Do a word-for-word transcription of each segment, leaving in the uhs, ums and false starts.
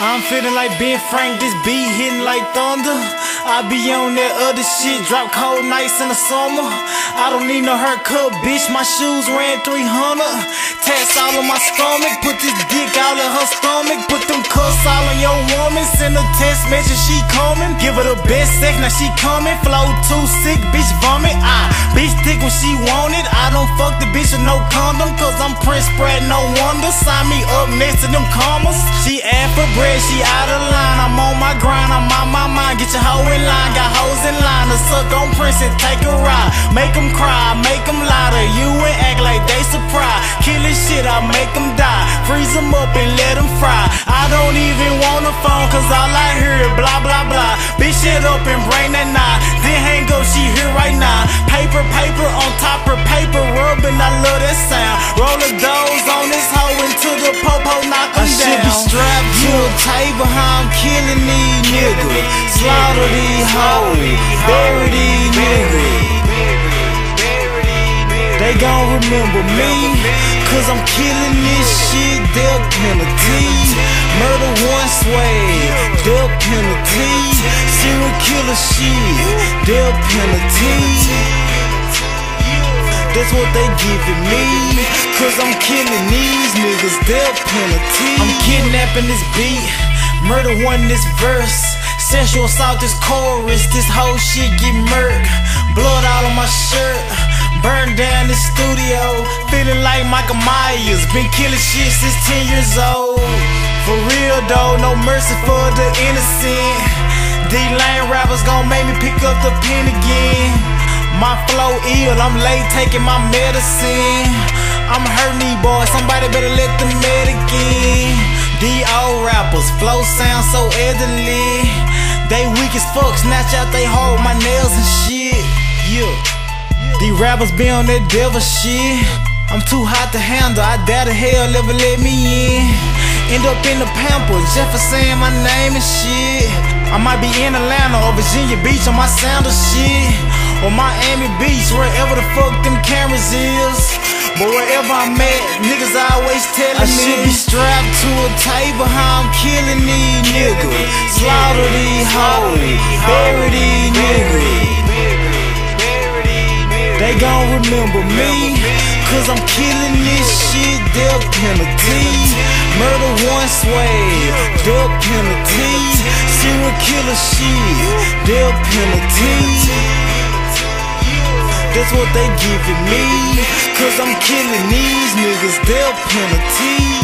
I'm feeling like Ben Frank, this beat hitting like thunder. I be on that other shit, drop cold nights in the summer. I don't need no haircut, bitch, my shoes ran three hundred. Tats all on my stomach, put this dick all in her stomach. Put them cuffs all on your woman, send a text message, she coming. Give her the best sex, now she coming. Flow too sick, bitch vomit. I bitch thick when she want it. I don't fuck the bitch with no condom, cause I'm Prince Pratt, no wonder. Sign me up next to them commas. She asked for bread, she out of line. I'm on my grind, I'm on my mind. Get your hoe in line, got hoes in line to suck on Prince and take a ride. Make them cry, make them lie to you and act like they surprised. Killing shit, I make them die. Freeze them up and let them fry. I don't even want a phone, cause all I hear is blah blah blah. Bitch shit up and bring that knot. Then hang up, she here right now. Paper, paper on top of paper, rubbing, I love that sound. Roll the doors on this hoe into the popo, knock them down. I should be strapped to a table, how I'm killing these niggas. Slaughter these hoes, bury these niggas. They gon' remember me, cause I'm killing this shit, death penalty. Murder one swag, death penalty. Serial killer shit, death penalty. That's what they giving me, cause I'm killing these niggas, death penalty. I'm kidnapping this beat, murder one this verse. Sexual assault this chorus, this whole shit get murked. Blood all on my shirt, burn down the studio. Feeling like Michael Myers, been killing shit since ten years old. For real though, no mercy for the innocent. These lame rappers gon' make me pick up the pen again. My flow ill, I'm late taking my medicine. I'm hurting these boys, somebody better let them med again. These old rappers, flow sound so elderly. They weak as fuck, snatch out they hold my nails and shit. Yeah. These rappers be on that devil shit. I'm too hot to handle, I doubt the hell ever let me in. End up in the Pampers, just for saying my name and shit. I might be in Atlanta or Virginia Beach on my sandal shit, or Miami Beach, wherever the fuck them cameras is. But wherever I'm at, niggas always telling me I should be strapped to a table, how I'm killing these niggas. Slaughter these hoes, bury these niggas. They gon' remember me, cause I'm killing this shit, death penalty. Murder one swag, death penalty. Serial killer shit, death penalty. That's what they giving me, cause I'm killing these niggas, death penalty.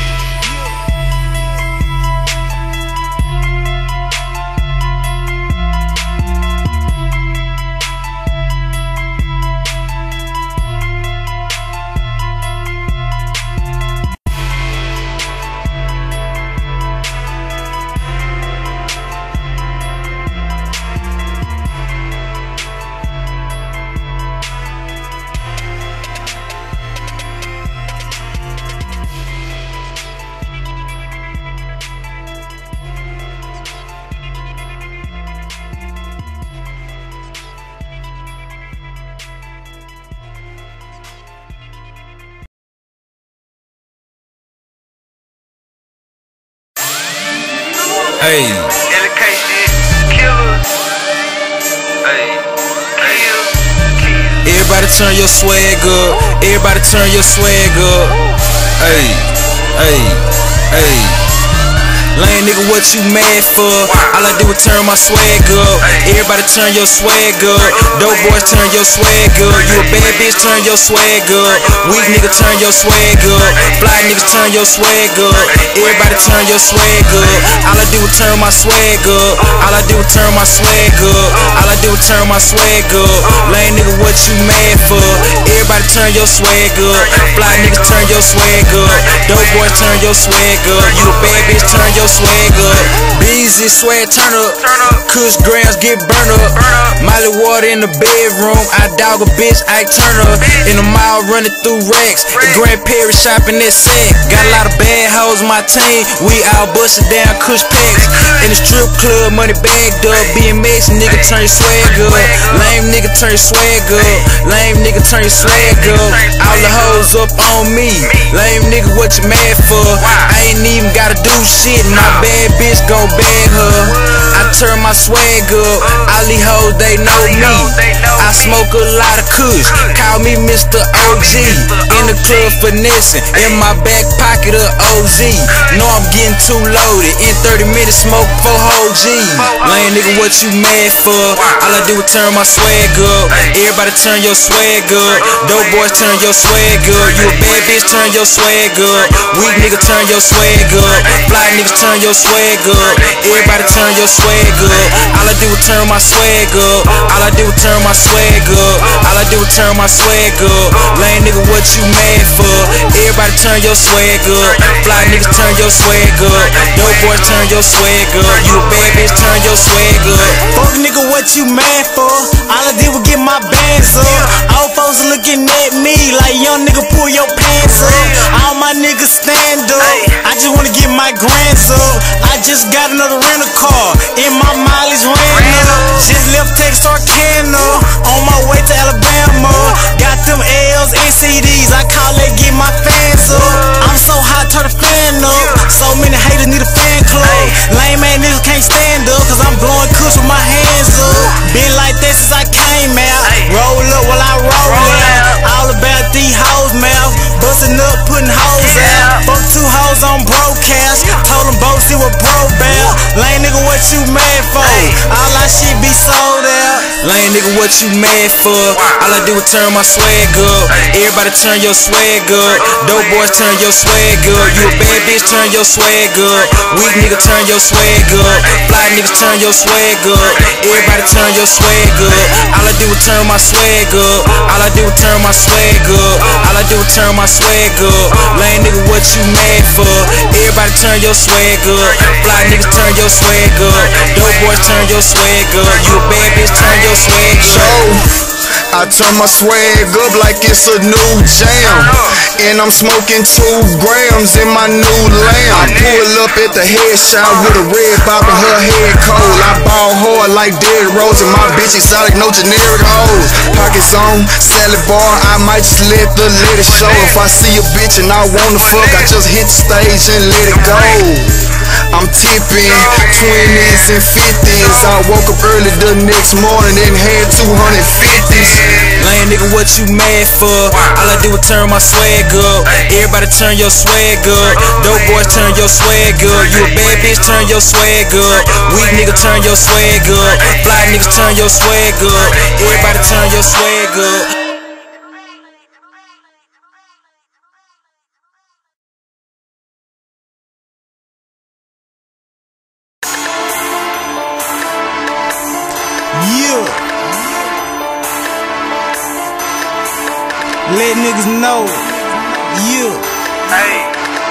Hey, everybody turn your swag up. Everybody turn your swag up. Hey, hey, hey. Lame nigga, what you mad for? All I do is turn my swag up. Everybody turn your swag up. Dope boys turn your swag up. You a bad bitch, turn your swag up. Weak nigga, turn your swag up. Fly niggas, turn your swag up. Everybody turn your swag up. All I do is turn my swag up. All I do is turn my swag up. All I do is turn my swag up. Lame nigga, what you mad for? Everybody turn your swag up. Fly niggas, turn your swag up. Dope boys turn your swag up. You a bad bitch, turn your swag up. Bees busy, swag turn up. Kush grams get burn up. Molly water in the bedroom, I dog a bitch, I turn up. In the mall running through racks, the Grand Perry shopping that sack. Got a lot of bad hoes on my team, we all bustin' down Kush packs. In the strip club, money bagged up. B M X nigga turn your swag up. Lame nigga turn your swag up. Lame nigga turn your swag up. All the hoes up on me. Lame nigga, what you mad for? I ain't even gotta do shit, my bad bitch gon' bag her. I turn my swag up, all these hoes they know me. I smoke a lot of kush, call me Mister O G. In the club finessing, in my back pocket of O Z. Know I'm getting too loaded, in thirty minutes smoke four whole G's. Lame nigga, what you mad for? All I do is turn my swag up. Everybody turn your swag up. Dope boys turn your swag up. You a bad bitch, turn your swag up. Weak nigga, turn your swag up. Fly niggas, turn your swag up. Everybody turn your swag up. All I do is turn my swag up. All I do is turn my swag up. All I do is turn my swag up. Lame nigga, what you mad for? Everybody turn your swag up. Fly niggas, turn your swag up. Dope boys, turn your swag up. You a bad bitch, turn your swag up. Fuck nigga, what you mad for? All I did was get my bands up. All folks looking at me like, young nigga, pull your pants up. All my niggas stand up. I just wanna get my grands up. I just got another rental car in my mileage ran up. Just left Texarkana on my way to Alabama. Got them L's and C Ds. I call it get my fans up. I'm so hot, turn the fan up. So many haters need a fan club. Lame ass niggas can't stand up, cause I'm blowing kush with my hands up. Been like that since I came out. Roll up while I roll out. All about these hoes mouth. Bustin' up, putting hoes out. Fuck two hoes on broadcast. Told them both see what bro bout. Lame nigga, what you mad for? All our shit be sold out. Lame nigga, what you mad for? All I do is turn my swag up. Everybody turn your swag up. Dope boys turn your swag up. You a bad bitch, turn your swag up. Weak nigga, turn your swag up. Fly niggas, turn your swag up. Everybody turn your swag up. All I do is turn my swag up. All I do is turn my swag up. All I do is turn my swag up. Lame nigga, what you mad for? Everybody turn your swag up. Fly niggas, turn your swag up. Dope boys, turn your swag up. You a bad bitch, turn your swag up. I turn my swag up like it's a new jam. And I'm smoking two grams in my new lamb. I pull up at the head shop with a red bopping her head cold. I ball hard like Derrick Rose and my bitch exotic, no generic hoes. Pockets on, salad bar, I might just let the lady show. If I see a bitch and I wanna fuck, I just hit the stage and let it go. I'm tipping twenties and fifties. I woke up early the next morning and had two hundred fifties. Lame nigga, what you mad for? All I do is turn my swag up. Everybody turn your swag up. Dope boys turn your swag up. You a bad bitch, turn your swag up. Weak nigga, turn your swag up. Fly niggas, turn your swag up. Everybody turn your swag up. Yeah. Let niggas know. Yeah. Hey.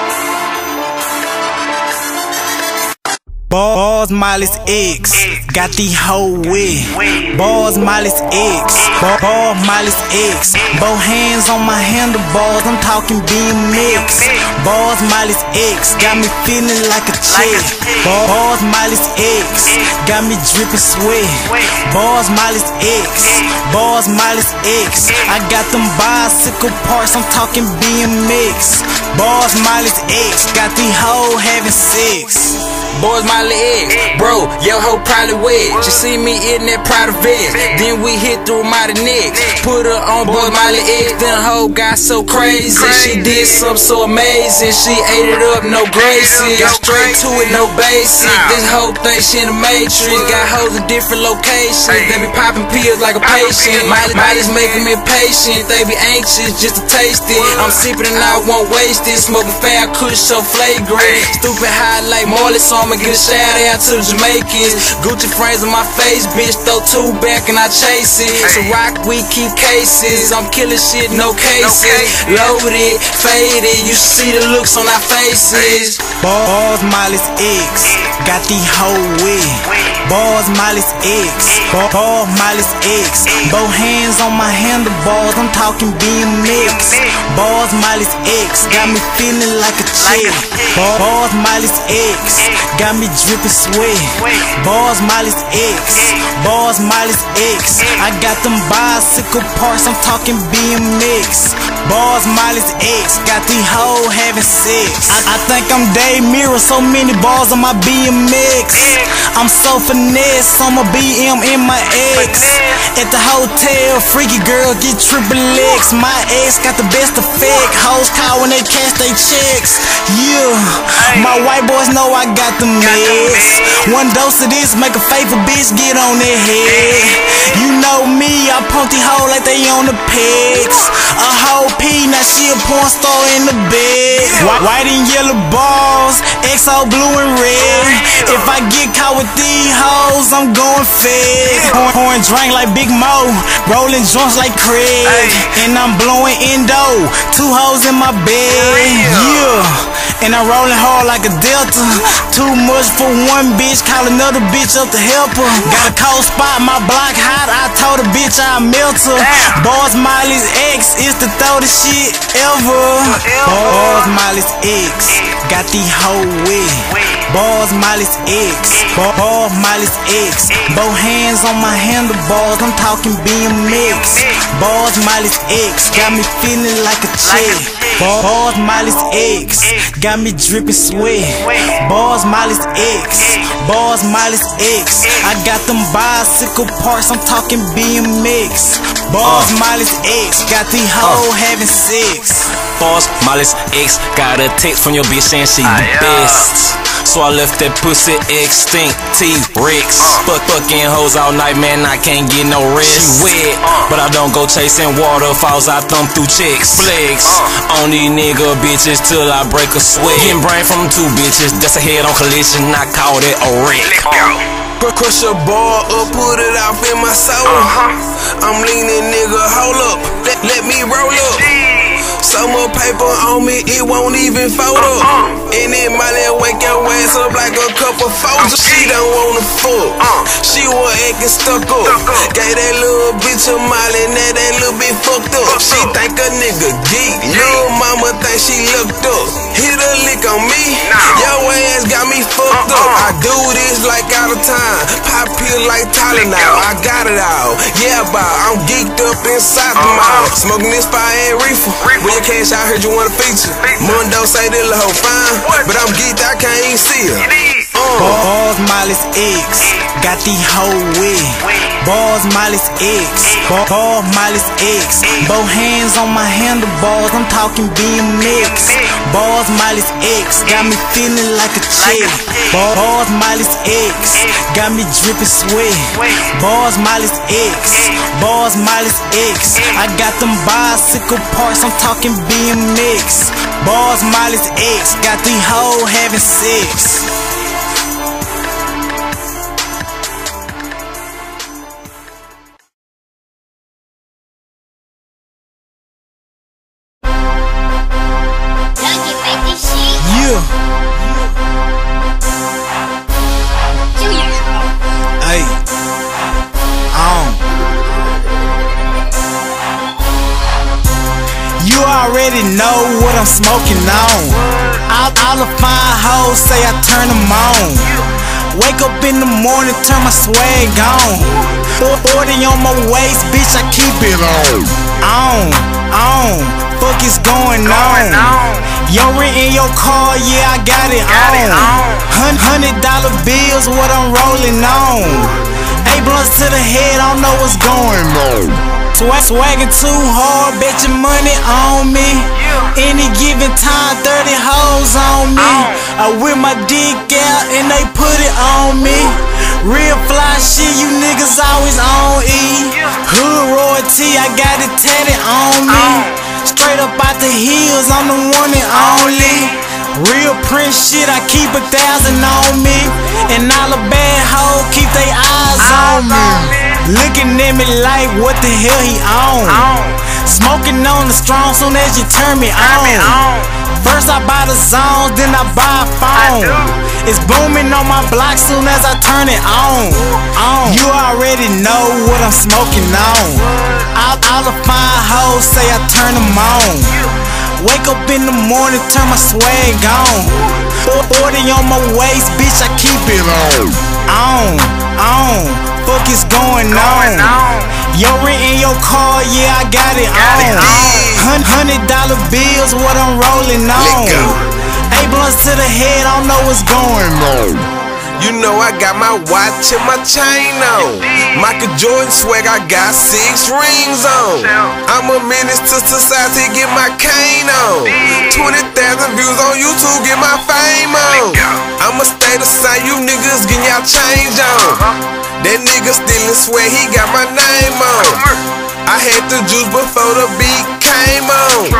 Balls, Molly's X. Got the whole wet. Balls, Molly's X. Ball, Molly's X. Both hands on my handlebars. I'm talking B M X. Balls, Molly's X. Got me feeling like a chick. Balls, Molly's X. Got me dripping sweat. Balls, Molly's X. Balls, Molly's X. I got them bicycle parts. I'm talking B M X. Balls, Molly's X. Got the hoe having sex. Boys, Molly X, bro, your hoe probably wet. She see me in that Prada vest, then we hit through Mighty Nicks. Put her on Boys, Molly X, then the hoe got so crazy. She did something so amazing, she ate it up, no graces. Got straight to it, no basic. This hoe think she in the Matrix. Got hoes in different locations, they be popping pills like a patient. Molly, Molly's making me impatient, they be anxious just to taste it. I'm sipping and I won't waste it, smoking fat kush so flagrant. Stupid high like Marley, so I'ma get a shout out to the Jamaicans. Gucci frames on my face, bitch, throw two back and I chase it. So rock, we keep cases. I'm killing shit, no cases. Loaded, faded, you see the looks on our faces. Balls, Molly's X. got the whole way. Balls, Miley's X, ball, Miley's X. Both hands on my handlebars, I'm talking B M X. Balls, Miley's X, got me feeling like a chick. Balls, Miley's X, got me dripping sweat. Balls, Miley's X, balls, Miley's X. I got them bicycle parts, I'm talking B M X. Balls, Miley's X, got the hoe having sex. I, I think I'm Dave Mirror, so many balls on my B M X. I'm so finesse on my B M in my X. At the hotel, freaky girl get triple X. My ex got the best effect. Hoes call when they cash they checks. Yeah, my white boys know I got the meds. One dose of this make a faithful bitch get on their head. You know me, I pump the hoe like they on the pegs. A whole P, now she a porn star in the bed. White and yellow balls, X O blue and red. If I get caught with these hoes, I'm going fed. Pouring drink like Big Mo, rolling joints like Craig, and I'm blowing endo. Two hoes in my bed, yeah. And I'm rolling hard like a Delta. Too much for one bitch, call another bitch up to help her. Got a cold spot, my block hot, I told a bitch I melt her. Balls, Miley's X is the throw the shit ever. Balls, Miley's X, got the whole way. Balls, Miley's X, balls, Miley's X. Both hands on my handlebars, I'm talking B M X. Balls, Miley's X, got me feeling like a chick. Balls, Miley's X, got me dripping sweat. Balls, Miley's X, balls, Miley's X. I got them bicycle parts, I'm talking B M X. Balls, Miley's X, got the hoe having sex. Balls, Miley's X, got a text from your bitch saying she the best. So I left that pussy extinct, T-Rex. Fuck fucking hoes all night, man, I can't get no rest. She wet, but I don't go chasing waterfalls, I thumb through chicks. Flex on these nigga bitches till I break a sweat. Getting brain from two bitches, that's a head on collision, I call it a wreck. Crush a ball up, put it off in my soul. uh-huh. I'm leaning, nigga, hold up, let, let me roll up. So much paper on me, it won't even fold up. uh-uh. And then Miley wake your ass up like a couple foes. She don't wanna fuck, uh. she was acting stuck up. up. Gave that little bitch a Miley, now that little bit fucked up. Fuck she up. Think a nigga geek, little mama think she looked up. Hit a lick on me, no. Your ass got me fucked uh-uh. up. I do this like out of time, pop pill like Tylenol. I got it all, yeah, bow. I'm geeked up inside uh-huh. the mouth. Smoking this fire and reefer. When your cash, I heard you want a feature. Mundo say this little hoe fine, but I'm geeked, I can't even see her. Uh. Balls, Miley's X, got the whole way. Balls, Miley's X, balls, Miley's X. Both hands on my handlebars, I'm talking B M X. Balls, Miley's X, got me feeling like a chick. Balls, Miley's X, got me dripping sweat. Balls, Miley's X, balls, Miley's X. I got them bicycle parts, I'm talking B M X. Balls, Miley's X, got the hoe having sex. Yeah. Hey. Um. You already know what I'm smoking on. All, all the fine hoes say I turn them on. Wake up in the morning, turn my swag on. forty on my waist, bitch, I keep it on. On, on, fuck is going on. Your rent in your car, yeah, I got it on. Hundred dollar bills, what I'm rolling on. Eight blunts to the head, I don't know what's going on. Swag, swagging too hard, bet your money on me. Any given time, thirty hoes on me. I whip my dick out and they put it on me. Real fly shit, you niggas always on E. Hood royalty, I got it tatted on me. Straight up out the hills, I'm the one and only. Real Prince shit, I keep a thousand on me. And all the bad hoes keep they eyes on me. Looking at me like what the hell he on. Smoking on the strong soon as you turn me on. First I buy the zones, then I buy a phone. It's booming on my block soon as I turn it on. on. You already know what I'm smoking on. All, all the fine hoes say I turn them on. Wake up in the morning, turn my swag on. forty on my waist, bitch, I keep it on. On, on, fuck is going on. Your rent in your car, yeah, I got it on. Hundred dollar bills, what I'm rolling on. Eight blunts to the head, I don't know what's going on. You know I got my watch and my chain on. Michael Jordan swag, I got six rings on. I'm a menace to society, get my cane on. twenty thousand views on YouTube, get my fame on. I'ma stay the same, you niggas getting y'all change on. That nigga stealing swag, he got my name on. I had the juice before the beat came on.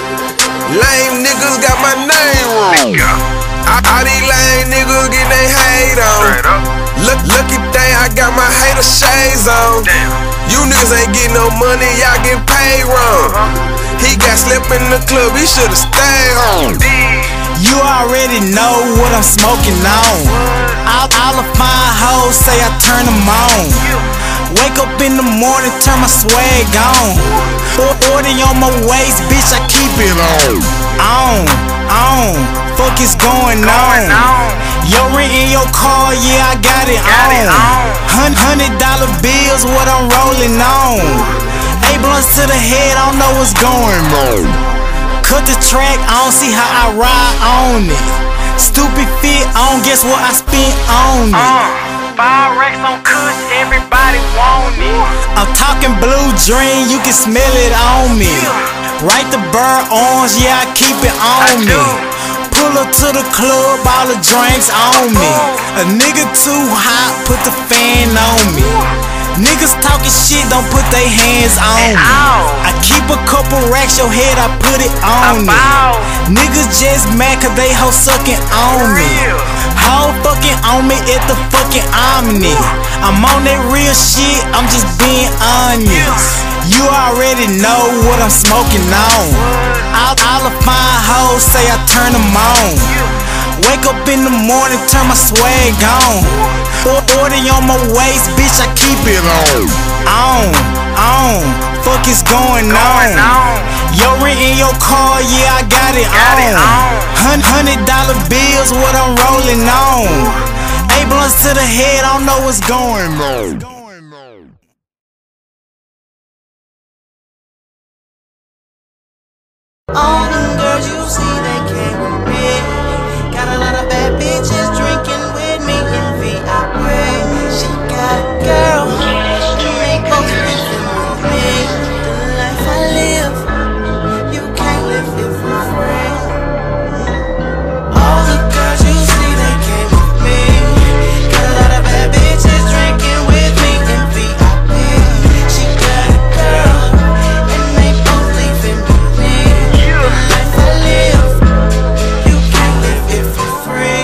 Lame niggas got my name wrong. All these lame niggas get they hate on. Look, lucky thing I got my hater shades on. You niggas ain't getting no money, y'all get paid wrong. He got slept in the club, he should've stayed home. You already know what I'm smoking on. All, all the fine hoes say I turn them on. Wake up in the morning, turn my swag on. forty on my waist, bitch, I keep it on. On, on, fuck is going on. Your rent in your car, yeah, I got it on. Hundred dollar bills, what I'm rolling on. Eight blunts to the head, I don't know what's going on. Cut the track, I don't see how I ride on it. Stupid fit, I don't guess what I spent on it. Five racks on Kush, everybody want it. I'm talking blue dream, you can smell it on me. Right the bird orange, yeah, I keep it on me. Pull up to the club, all the drinks on me. A nigga too hot, put the fan on me. Niggas talking shit, don't put they hands on me. I keep a couple racks, your head, I put it on me. Niggas just mad cause they hoe sucking on me. Hoe fucking on me at the fucking Omni. I'm on that real shit, I'm just being honest. You already know what I'm smoking on. All, all the fine hoes say I turn them on. Wake up in the morning, turn my swag on. forty on my waist, bitch, I keep it on. On, on, fuck is going on. Your rent in your car, yeah, I got it on. Hundred dollar bills, what I'm rolling on. Eight blunts to the head, I don't know what's going on. All them girls you see, they came with me. Got a lot of bad bitches drinking with me in V I P. She got a girl, and they both living with me. The life I live, you can't live it for free. All the girls you see, they came with me. Got a lot of bad bitches drinking with me in V I P. She got a girl, and they both living with me. The life I live, you can't live it for free.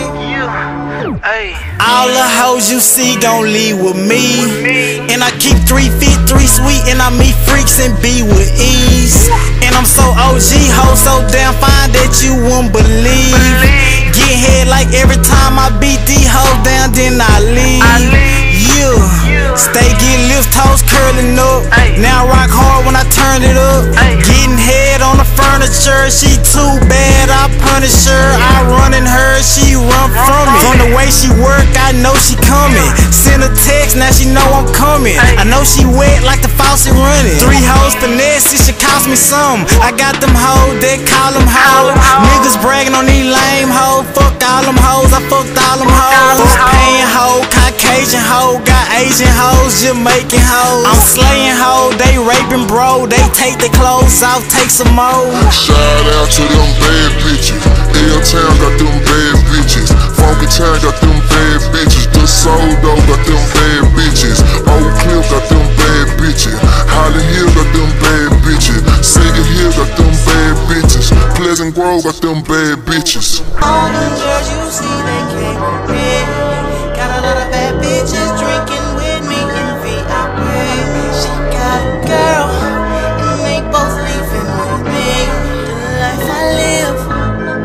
All the hoes you see gon' leave with me. And I keep three feet, three sweet, and I meet freaks and be with ease. And I'm so O G, ho, so damn fine that you won't believe. Get head like every time I beat these hoes down, then I leave. Yeah, stay get lips, toes curling up. Now I rock hard when I turn it up. Getting head on the furniture, she too bad, I punish her. I run in her, she run from me. From the way she work, I know she coming. Send a text, now she know I'm coming. I know she wet like the faucet running. Three hoes finesse, it should cost me some. I got them hoes, they call them hoes. Niggas bragging on these lame hoes. Fuck all them hoes, I fucked all them hoes. Paying hoe, Caucasian hoe, got Asian hoes, Jamaican hoes. I'm slaying hoes, they raping bro. They take their clothes off, take some more. Shout out to them bad bitches. L-Town got them bad bitches. Funky Town got them bad bitches. The Soul Dough got them bad bitches. Old Cliff got them bad bitches. Holly Hill got them bad bitches. Sega Hill got them bad bitches. Pleasant Grove got them bad bitches. All them girls you see, they came with me. Got a lot of bad bitches drinking with me in V I P. She got a girl, and they both leaving with me. The life I live,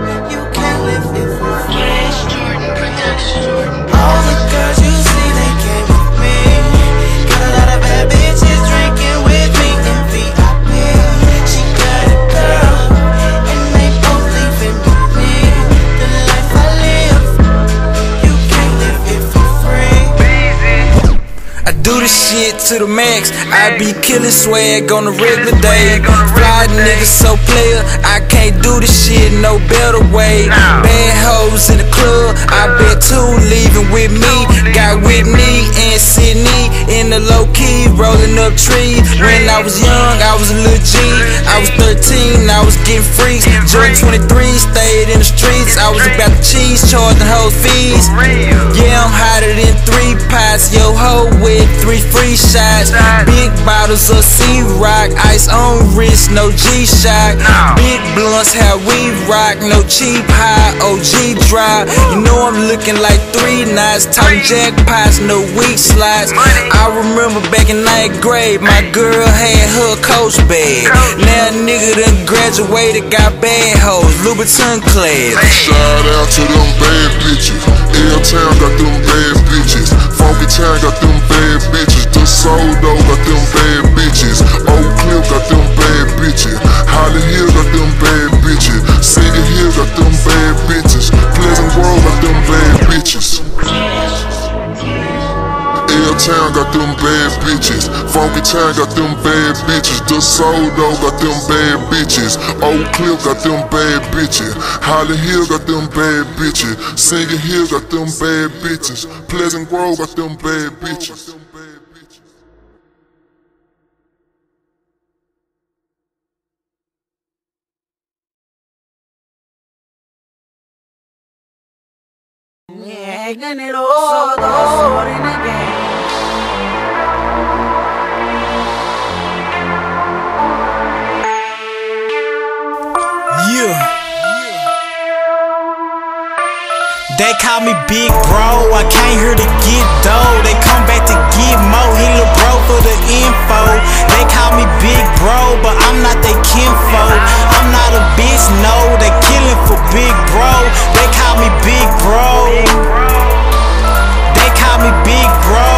do this shit to the max. I be killing swag on a regular day. Fly niggas so player, I can't do this shit no better way. Bad hoes in the club, I bet two leaving with me. Got Whitney and Sydney in the low key, rolling up trees. When I was young, I was a little G. I was thirteen, I was getting freaks. Jordan twenty-three, stayed in the streets. I was about the cheese, charging whole fees. Yeah, I'm hotter than three pots. Yo ho with three free shots. Big bottles of C-Rock, ice on wrist, no G-Shock. Big blunts, how we rock, no cheap high, O G drop. You know I'm looking like three knots, talking jackpots, no weak slots. I remember back in ninth grade, my girl had her coach bag. Now a nigga done graduated, got bad hoes, Louboutin clad. Shout out to them bad bitches. L-Town got them bad bitches. Funky Town got them bad bitches. The Sodo got them bad bitches. Oak Cliff got them bad bitches. Holly Hill got them bad bitches. City Hill got them bad bitches. Pleasant Grove got them bad bitches. L-Town got them bad bitches. Funky Town got them bad bitches. The Sodo got them bad bitches. Oak Cliff got them bad bitches. Holly Hill got them bad bitches. Singing Hill got them bad bitches. Pleasant Grove got them bad bitches. Yeah, gané todo in the game. Yeah. They call me Big Bro, I came here to get dough. They come back to get more, he look bro for the info. They call me Big Bro, but I'm not they kinfolk. I'm not a bitch, no, they killing for Big Bro. They call me Big Bro. They call me Big Bro.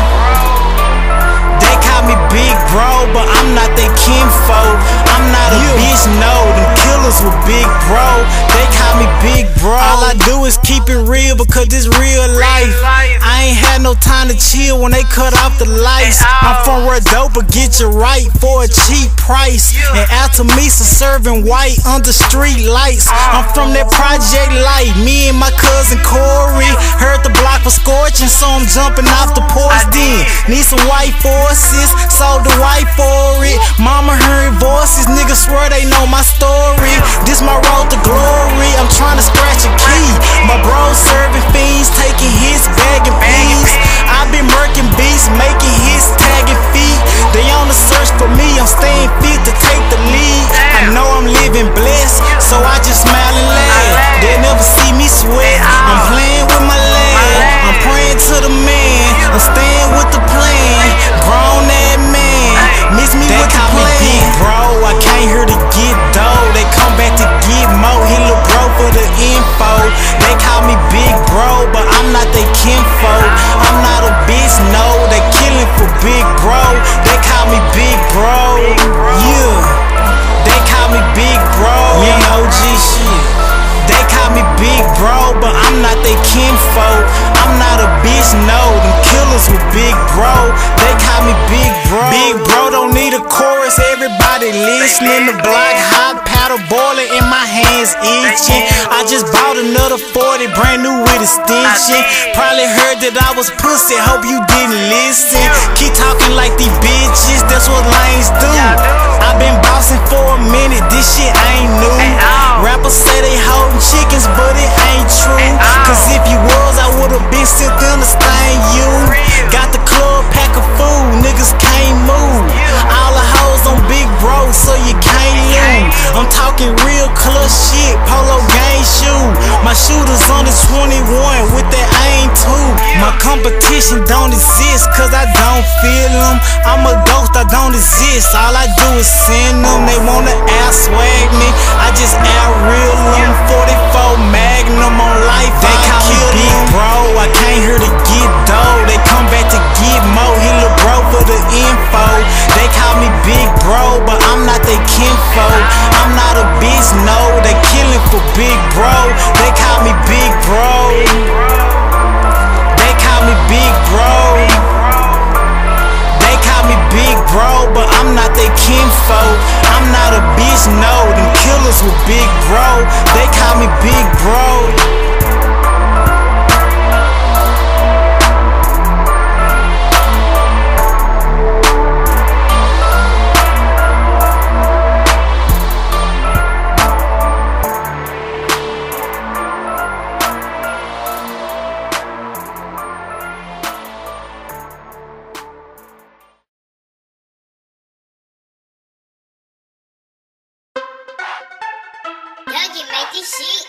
They call me Big Bro, but I'm not they kinfolk. I'm not a bitch, no, them killers with Big Bro. They call me Big Bro. All I do is keep it real because it's real life. I ain't had no time to chill when they cut off the lights. I'm from where dope will get you right for a cheap price. And Alta Mesa serving white under street lights. I'm from that Project Light, me and my cousin Corey. Heard the block was scorching, so I'm jumping off the porch then. Need some white forces, sold the white for it. Mama hearing voices, niggas swear they know my story. This my road to glory, I'm trying to scratch a key. My bro serving fiends, taking hits, bagging peas. I been murking beats, making hits, tagging feet. They on the search for me, I'm staying fit to take the lead. I know I'm living blessed, so I just smile and laugh. They never see me sweat, I'm playing with my lad. I'm praying to the man, I'm staying with the plan. Grown that man, miss me with the plan. Big Bro, I came here to get dough. They come back to get more, he look bro for the info. They call me Big Bro, but I'm not they kinfolk. I'm not a bitch, no, they killing for Big Bro. They call me Big Bro, yeah. They call me Big Bro, yeah, O G shit. They call me Big Bro, but I'm not they kinfolk. I'm not a bitch, no, them killers with Big Bro. They call me Big Bro. Big Bro don't need a chorus, everybody listening. The block hot, paddle boiling in my hands itching. I just bought another forty, brand new with extension. Probably heard that I was pussy, hope you didn't listen. Keep talking like these bitches, that's what lanes do. I've been bossing for a minute, this shit ain't new. Rappers say they holding chickens, but it ain't true. Cause if you was, I would've been sent them to stain you. Got the club pack of food, niggas can't move. All the hoes on Big Bro, so you can't lose. I'm talking real clutch shit, polo gang shoe. My shooters on the twenty-one with that aim too. My competition don't exist, cause I don't feel them. I'm a ghost, I don't exist, all I do is send them. They wanna out-swag me, I just out-real them. forty-four Magnum on life, they call me Big Bro. I came here to get dough, they come back to get more. He look bro for the info. They call me Big Bro, but I'm not they kinfolk. I'm not a bitch, no, they killing for Big Bro. They call me Big Bro. They call me Big Bro. you know, them killers were big bro. They call me Big Bro. Dougie, make this shit.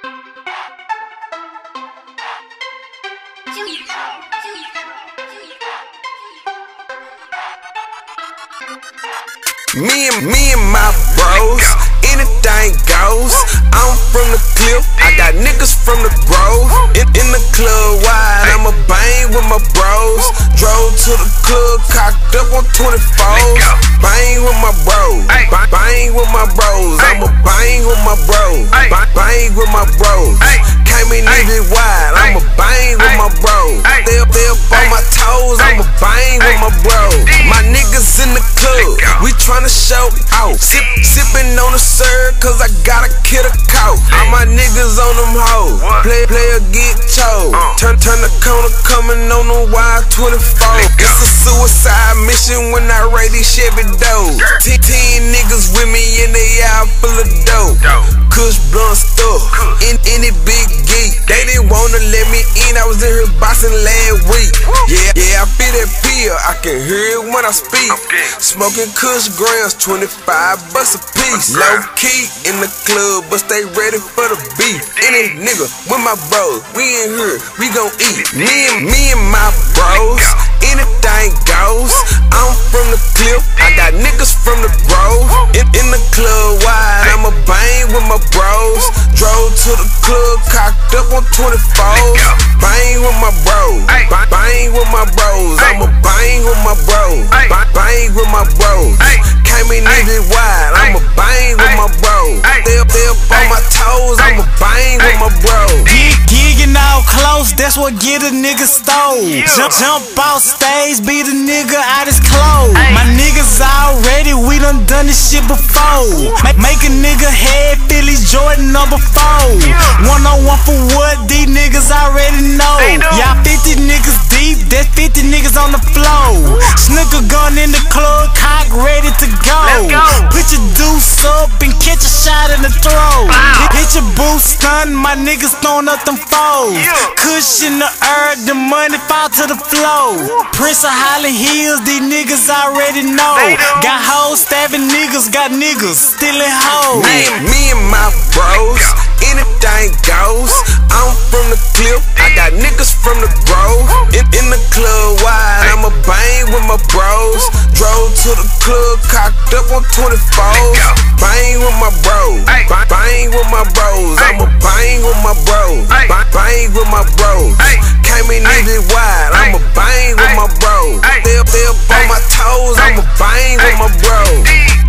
Me and me and my bros, anything goes. I'm from the cliff, I got niggas from the grove. In, in the club wide, I'ma bang with my bros. Drove to the club, cocked up on twenty-fours. Bang with my bros, bang, bang with my bros. I'ma bang with my bros, bang, bang with my bros. Came in niggas wide, I'ma bang with my bros. They up, they up on my toes, I'ma bang with my bros. My niggas in the club, we tryna show out. Sip, sippin' on the syrup, cause I gotta kill a cow. All my niggas on them hoes, play, play or get chose. Turn, turn the corner, coming on the wide twenty-four. It's a suicide mission when I raid these Chevy doors. Ten, ten niggas with me and they all full of dope. Kush blunt stuff, in any big geek. They didn't wanna let me in, I was in here boxing last week. Yeah, yeah, I feel that pill, I can hear it when I speak. Smoking Kush grams, twenty-five bucks a piece. Low key in the club, but stay ready for the beef. Any nigga with my bros, we in here, we gon' eat. Me and me and my bros, anything goes. I'm from the cliff, I got niggas from the grove. In, in the club wide, I'ma bang with my bros. Drove to the club, cocked up on twenty-fours. Bang with my bros, bang, bang with my bros. I'ma bang with my bros, bang, bang with my bros. Came in niggas wide, I'ma bang with my bros. They up, they up on my toes, I'ma bang with my bros. Gig, gigging all close, that's what get a nigga stole. Jump, jump off stage, beat a nigga out his clothes. My niggas already, we done done this shit before. Make, make a nigga head feel he's Jordan number four. One on one for what these niggas already know. Y'all fifty niggas deep, that's fifty niggas on the floor. Snooker gun in the club, cock ready to go. Put your deuce up and catch a shot in the throat. Hit your boost stun, my niggas throwing up them foes. Kush in the earth, the money fall to the floor. Prince of Holland Hills, these niggas already know. Got hoes stabbing niggas, got niggas stealing hoes. Me, me and my bros, anything goes. I'm from the cliff, I got niggas from the grove. In, in the club wide, I'ma bang with my bros. Drove to the club, cocked up on twenty-fours. Bang with my bros, bang, bang with my bros. I'ma bang with my bros, bang, bang with my bros. Came in niggas wide, I'ma bang with my bros. They up, they up on my toes, I'ma bang with my bros.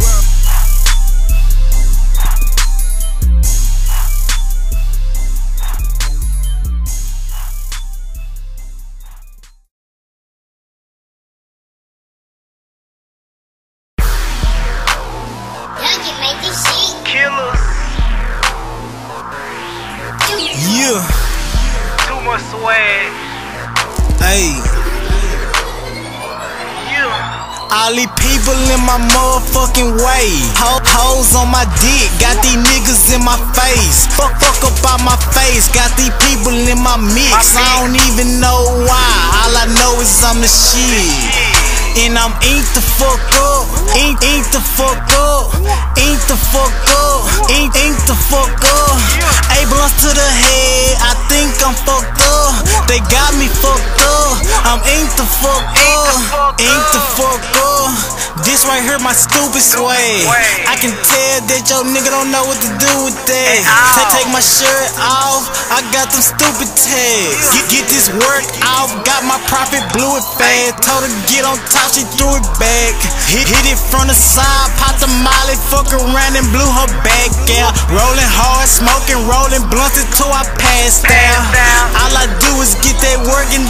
Yeah. Too much swag. Hey. Yeah. All these people in my motherfucking way. Ho hoes on my dick, got these niggas in my face. Fuck, fuck up out my face, got these people in my mix. I don't even know why, all I know is I'm the shit. And I'm ink the fuck up, ink, ink the fuck up, ink the fuck up, ink, ink the fuck up. A blunts to the head, I think I'm fucked up. They got me fucked up, I'm ink the fuck up, ink the fuck up. This right here my stupid swag. I can tell that your nigga don't know what to do with that. Take, take my shirt off, I got them stupid tags. Get, get this work off, got my profit, blew it fast. Told her get on top, she threw it back. Hit, hit it from the side, popped the molly, fuck around and blew her back out. Rolling hard, smoking, rolling blunts until I passed out. All I do is get that work and then I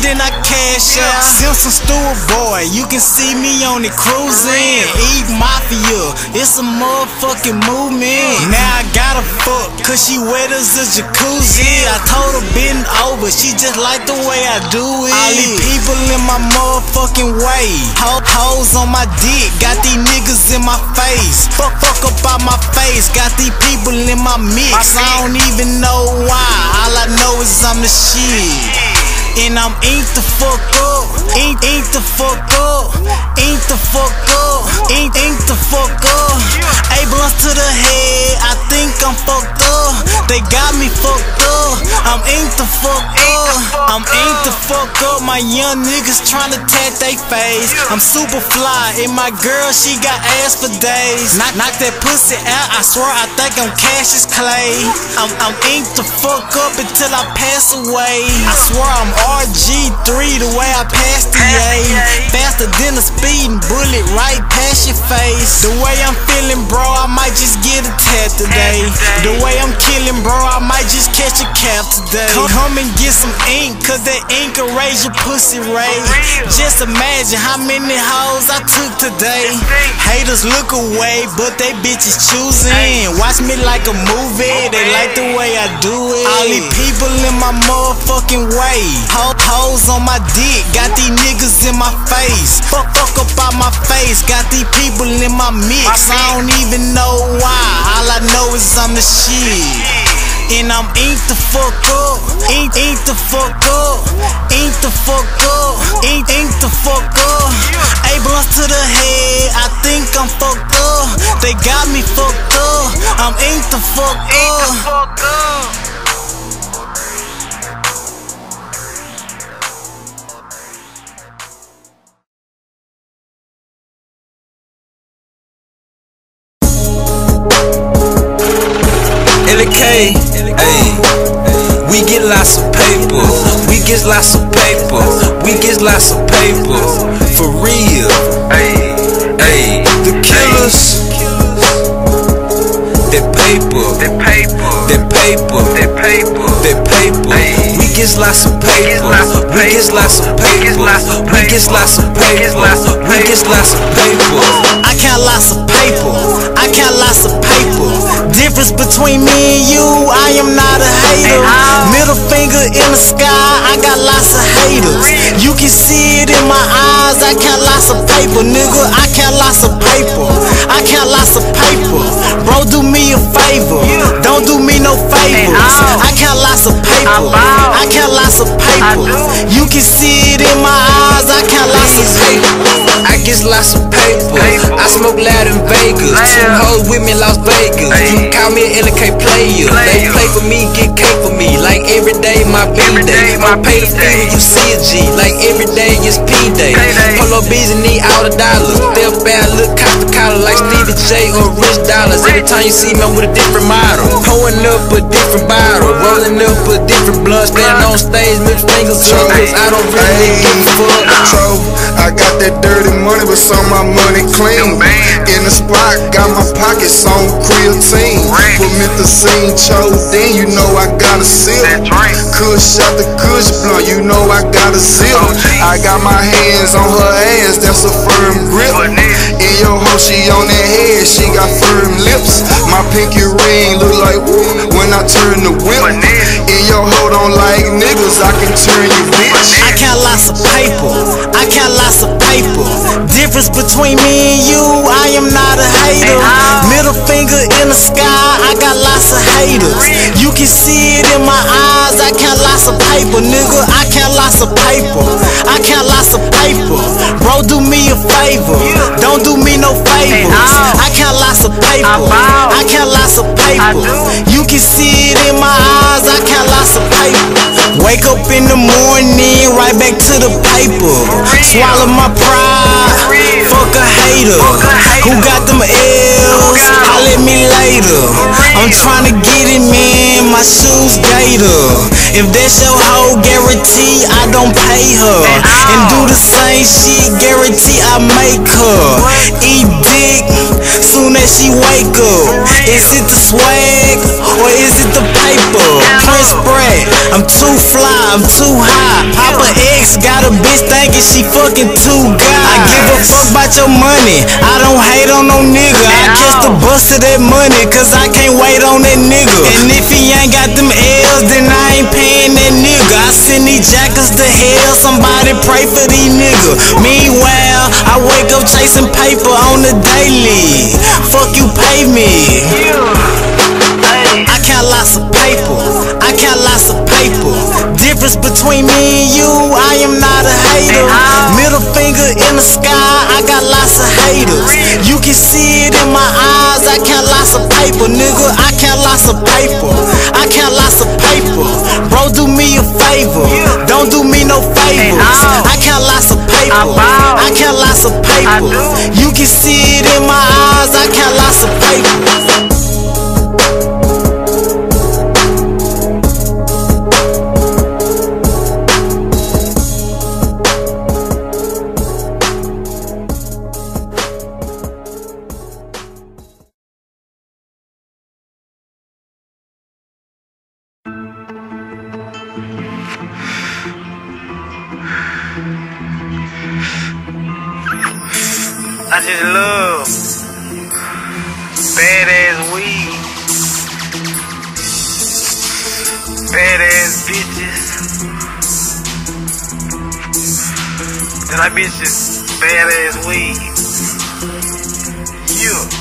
cash out. Simpson Stewart boy, you can see me on it cruising. Eat Mafia, it's a motherfucking movement. Now I gotta fuck, cause she wet as a jacuzzi. I told her bend over, she just like the way I do it. All these people in my motherfucking way. Ho hoes on my dick, got these niggas in my face. Fuck fuck up out my face, got these people in my mix. I don't even know why, all I know is I'm the shit. And I'm ink the fuck up, ink, ink the fuck up, ink the fuck up, ink, ink the fuck up. A blunts to the head, I think I'm fucked up. They got me fucked up, I'm ink the fuck up, I'm ink the fuck up. My young niggas tryna tat they face. I'm super fly, and my girl, she got ass for days. Knock, knock that pussy out, I swear I think I'm Cassius Clay. I'm, I'm ink the fuck up until I pass away. I swear I'm R G three the way I pass the A. Faster than a speeding bullet right past your face. The way I'm feeling, bro, I might just get a tat today. The way I'm killing, bro, I might just catch a cap today. Come, come and get some ink, cause that ink will raise your pussy rate. Just imagine how many hoes I took today. Haters look away, but they bitches choosing. Watch me like a movie, they like the way I do it. All these people in my motherfucking way. Ho hoes on my dick, got these niggas in my face. Fuck fuck up out my face, got these people in my mix. I don't even know why, all I know is I'm the shit. And I'm ink the fuck up, ink, ink the fuck up, ink the fuck up, ink, ink the fuck up. A blunts to the head, I think I'm fucked up. They got me fucked up, I'm ink the fuck up. L K, ayy, we get lots of paper, we get lots of paper, we get lots of paper, for real, ayy, ayy, the killers, that paper, that paper, that paper, that paper, that paper, we get lots of paper, we get lots of paper, we get lots of paper, we get lots of paper. I count lots of paper, I count lots of paper. Difference between me and you, I am not a hater. Middle finger in the sky, I got lots of haters. You can see it in my eyes, I count lots of paper, nigga. I count lots of paper, I count lots of paper. Bro, do me a favor, don't do me no favors. I count lots of paper, I count lots of paper. You can see it in my eyes, I count lots of paper. I get lots of paper, I smoke loud in Vegas. Two hoes with me in Las Vegas. Call me an L K player. They play for me, get cake for me. Like every day, my B-day. I pay the fee when you see a G. Like every day is P-day. Pull up bees and need all the dollars. Step out, look cop the collar like Stevie J or Rich Dollars. Every time you see me, I'm with a different model. Pouring up a different bottle, rolling up a different blunt. Standing on stage, mix fingers up, cause I don't really give a fuck. I got that dirty money, but some of my money clean. In the spot, got my pockets on creatine. Put methazine, chose then, you know I got a sip. Kush out the Kush blunt, you know I got a zip. I got my hands on her ass, that's a firm grip. In your hoe, she on that head, she got firm lips. My pinky ring look like woo when I turn the whip. In your hoe don't like niggas, I can turn you bitch. I count lots of paper, I count lots of paper. Difference between me and you, I am not a hater. Middle finger in the sky, I got lots of haters. You can see it in my eyes, I count lots of paper, nigga. I count lots of paper, I count lots of paper. Bro, do me a favor, don't do me no favors. I count lots of paper, I count lots of paper. You can see it in my eyes, I count lots of paper. Wake up in the morning, right back to the paper. Swallow my pride, fuck a hater. Who got them L's? Holler at me later. I'm tryna get it, man, my shoes gator. If that's your hoe, guarantee I don't pay her. And do the same shit, guarantee I make her. Eat dick, soon as she wake up. Is it the swag, or is it the paper? Prince Brad, I'm too fly, I'm too high. Papa X got a bitch thinking she fucking two guys. I give a fuck about your money, I don't hate on no nigga. I catch the bus to that money, cause I can't wait on that nigga. And if he ain't got them L's, then I ain't paying that nigga. I send these jackers to hell, somebody pray for these niggas. Meanwhile, I wake up chasing paper on the daily. Fuck you, pay me. I count lots of paper, I count lots of paper. Difference between me and you, I am not a hater. Middle finger in the sky, I got lots of haters. You can see it in my eyes, I count lots of paper, nigga. I count lots of paper, I count lots of paper. Bro, do me a favor, don't do me no favors. I count lots of paper, I count lots of paper. You can see it in my eyes, I count lots of paper. I just love badass weed, badass bitches. Then I bitches badass weed. Yeah.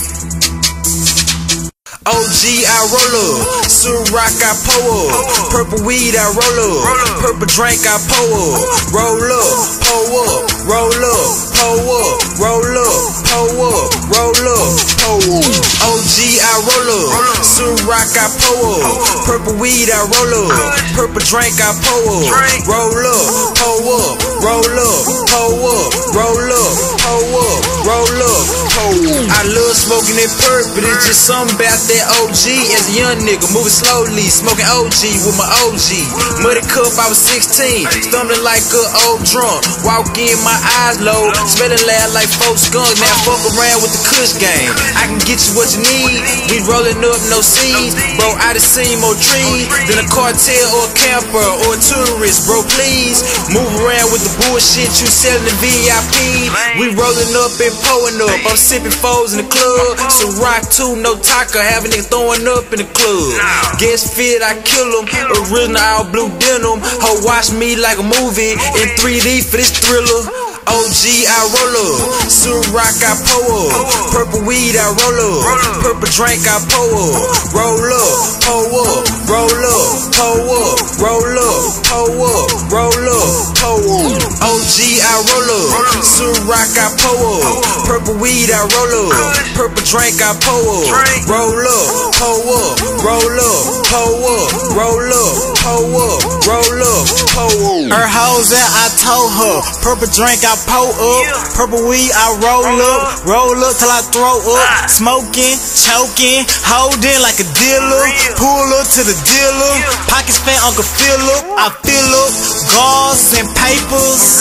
O G, I roll up, Ciroc, I pour up, purple weed, I roll up, purple drink, I pour up, roll up, pour up, roll up, pour up, roll up, pour up, roll up, pour up. O G, I roll up, Ciroc, I pour up, purple weed, I roll up, purple drink, I pour up, roll up, pour up, roll up, pour up, roll up, pour up, roll up, pour up. I love smoking that perp, but it's just something about that O G. As a young nigga, moving slowly, smoking O G with my O G. Muddy cup, I was sixteen, stumbling like a old drunk. Walk in, my eyes low, smelling loud like folks skunk. Now fuck around with the Kush game. I can get you what you need. We rolling up no seeds, bro. I done seen more trees than a cartel or a camper or a tourist, bro. Please move around with the bullshit you selling the V I P. We rolling up and pulling up. I'm sipping foes in the club. Ciroc two, no taco, having niggas throwing up in the club. Guess fit, I kill them. Original all blue denim. Ho, watch me like a movie in three D for this thriller. O G, I roll up, Ciroc, I pour up, purple weed, I roll up, purple drink, I pour up, roll up, pour up, roll up, pour up, roll up, pour up, roll up, pour up. O G, I roll up, Ciroc, I pour up, purple weed, I roll up, purple drink, I pour up, roll up, pour up, roll up, pour up, roll up, pour up, roll up, pour up. Her hoes that I told her, purple drink, I pour up, purple weed, I roll up, roll up till I throw up, smoking, choking, holding like a dealer, pull up to the dealer, pockets fat, Uncle fill up, I fill up, gauze and papers,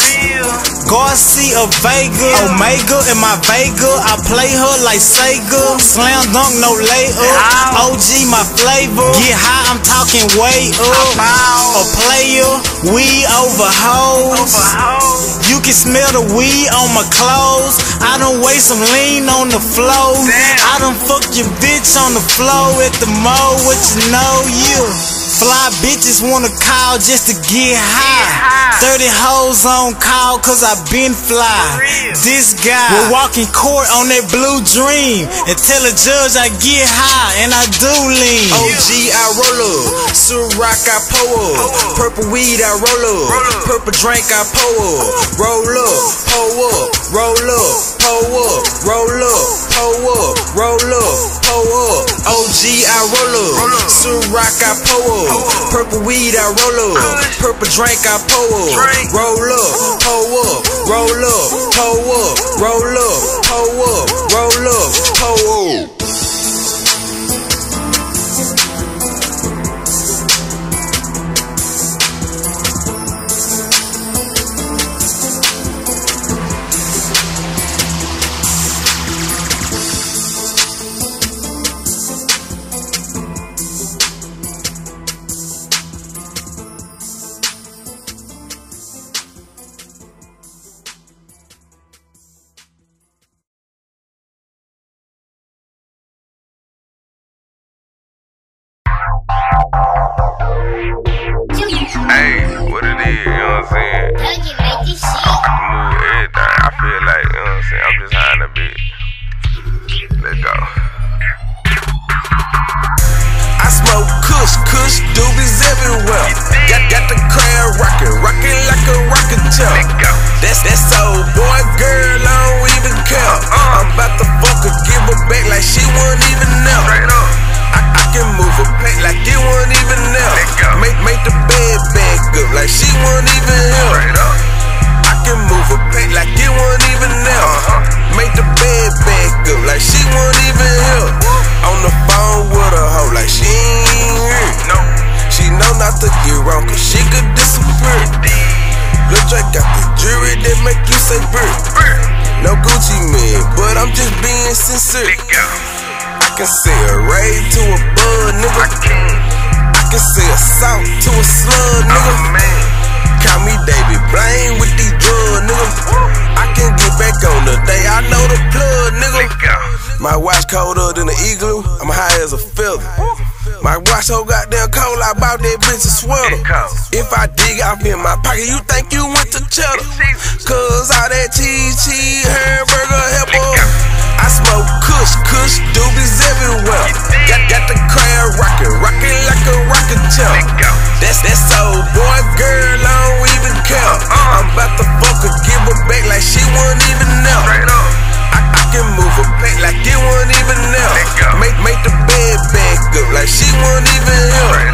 Garcia, Vega, Omega in my Vega, I play her like Sega, slam dunk, no layup, O G my flavor, get high, I'm talking way up, a player, weed over hoes, you can smell the weed on my clothes. I done waste some lean on the floor. I done fuck your bitch on the floor at the mall. What you know, you fly bitches wanna call just to get high. Thirty hoes on call cause I been fly. This guy will walk in court on that blue dream and tell a judge I get high and I do lean. O G, I roll up, Ciroc, I pour up, purple weed, I roll up, purple drink, I pour up, roll up, pour up, roll up, pour up, roll up, pour up, roll up, pour up. O G, I roll up, Ciroc, I pour up, purple weed, I roll up, purple drink, I pour up, roll up, pour up, roll up, pour up, roll up, pour up, roll up, pour up. chump. That's that soul boy, girl, I don't even care. I'm about to fuck her, give her back like she wasn't even there. I, I can move her back like it wasn't even there. Make, make the bed back up like she wasn't even here. I can move her back like it wasn't even there. Make the bed back up like she wasn't even here. On the phone with a hoe like she ain't here. She know not to get wrong cause she could disappear. Lil Drake got the jewelry that make you say bird. No Gucci man, but I'm just being sincere. I can say a raid to a bud, nigga. I can say a salt to a slug, nigga. Call me David Blaine with these drugs, nigga. I can get back on the day, I know the plug, nigga. My watch colder than an igloo, I'm high as a feather. My watch so goddamn cold, I bought that bitch a sweater. If I dig off in my pocket, you think you went to cheddar. Cause all that cheese, cheese, hamburger, helper. I smoke kush, kush, doobies everywhere. Got, got the crowd rockin', rockin' like a rocket jump. That's that soul boy, girl, I don't even care. I'm about to fuck her, give her back like she wasn't even there. I, I can move her back like it wasn't even there. Make, make the bed back up like she wasn't even here.